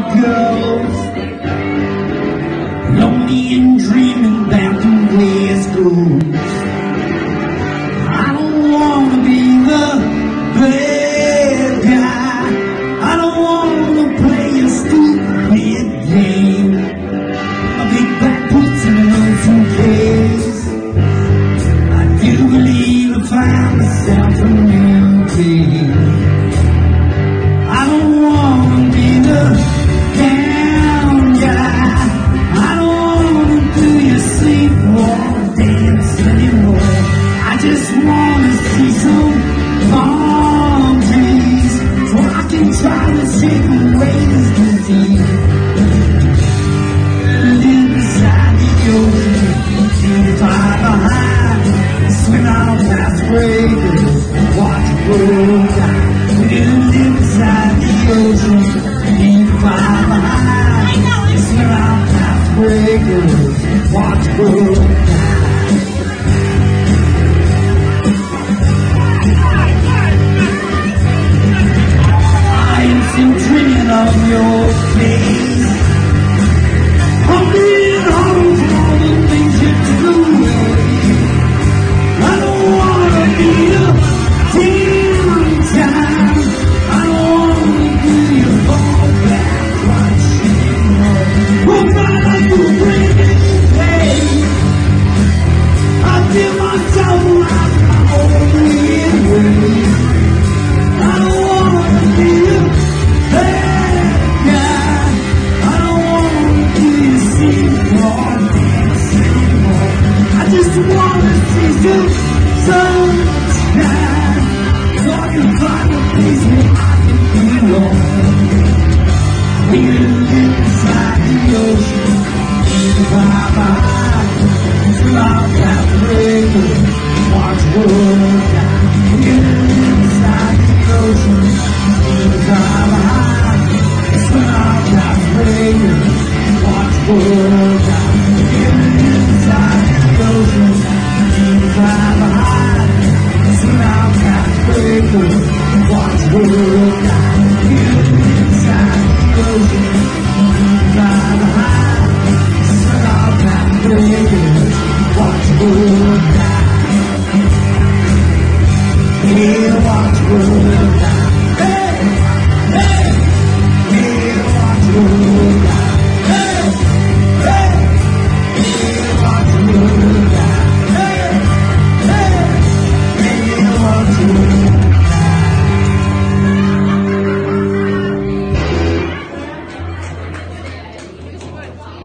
goes, lonely and dreaming about the way it goes. I don't wanna be the bad guy. I don't wanna play a stupid game. A big black boots and an old suitcase. I do believe I found myself a new thing. I don't wanna be the down guy. I don't wanna do your sleepwalk dance anymore. I just wanna see some palm trees so I can try to shake away this disease. Live beside the ocean, fly behind, swim out past breakers, watch the world die. Live beside the ocean, fly behind, swim out past breakers, watch the world die. I'm dreaming of your face. I'm being home for all the things you do. I don't wanna be a teen time. I don't wanna do your fall back watching. Oh, God, I do bring it pain. I feel myself like my only way. I don't wanna be a just wanna see some sunshine, so I can find a place where I can belong. We live inside the ocean, fly by, swim out past breakers, watch the world die. We live inside the ocean, fly by, swim out past breakers, watch the world die. We live inside the ocean, fly behind, swim out past breakers, watch the world die. Inside the ocean, fly behind, swim out past breakers, watch the world die. Yeah, watch the world die.